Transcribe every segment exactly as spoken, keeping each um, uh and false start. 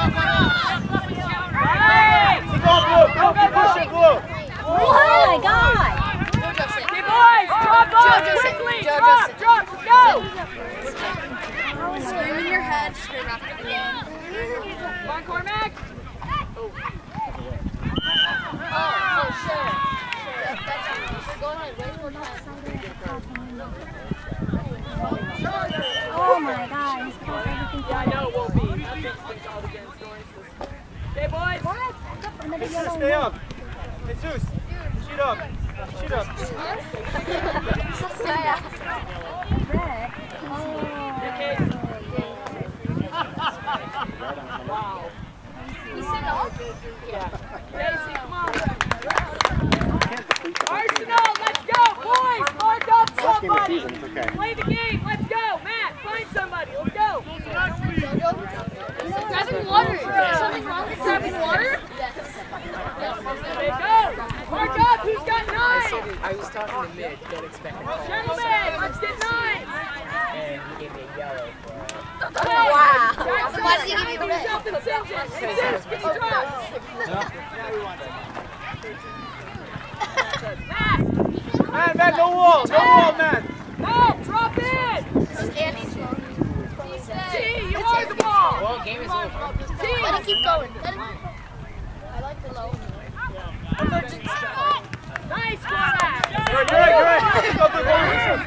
Oh my God! Hey boys, drop off quickly! Drop, drop, go! Scream in your head straight after the game. Come on, Cormac! Oh, for sure. That's we're going like way more time. Oh my God! He's close everything. Yeah, I know it won't be. Nothing's been called against Orange. Okay, boys! What? Another Jesus, yellow stay one. up. Jesus, shoot up. Shoot up. Red. Oh. Wow. You sit up? Yeah. Casey, come on. Arsenal, let's go, boys! Mark up somebody! Play the game, let's go! Matt, find somebody, let's go! Grabbing water. Is there something wrong with grabbing water? There you go! Mark up, who's got nine? I was talking to mid, don't expect it. Gentlemen, let's get nine! And he gave me a yellow for it. Wow. Jackson, Why did he give you red? yourself in Sinjin. Hey, Zeus, get your drop! Matt! Man, man, no wall. No wall, man. No, drop in! T, you are the ball! Well, game is over. T! Let it keep going. Let it keep going. I like the low. Emergency. Nice, Cormac! Good, good, good. Let's go, good, good.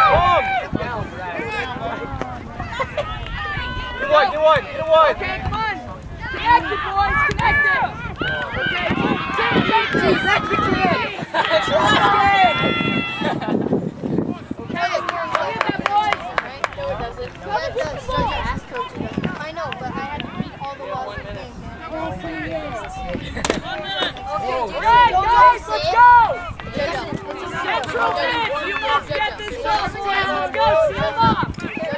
Get one, get one, get one. Okay, come on! Connected, boys! Connected! Okay, T, T, T, T, that's the kid! That's it! Okay, look at that, boys! No, it doesn't. That does. So you ask coach. It doesn't. I know, but I had to read all the laws of the game. Yes, he is. Alright, guys, let's go! Jojo. Central Mids, you must get this ball, boys! Let's go, seal them off!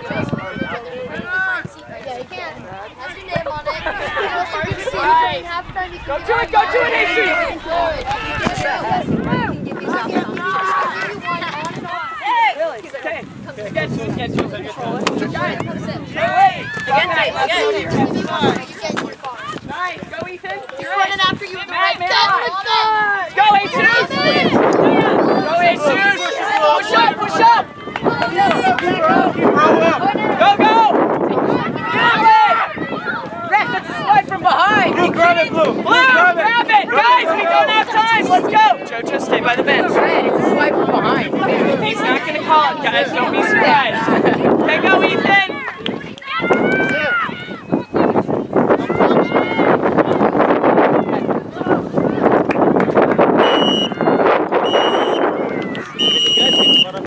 Yeah, you can. Has your name on it. Right. Go to it, go to it, A C! Really? Okay. Get you, get you. Guys, hey, nice, go Ethan. He's running after you with the red Matt, gun. go Jesus! Go Jesus! Push up, push up! Go, go! Grab it! Ref, that's a slide from behind! You grab it, Blue. Blue, grab it! Guys, we don't have time, let's go! Jojo, stay by the bench. It's a swipe from behind. He's not going to call it, guys, don't be surprised. Okay, go Ethan!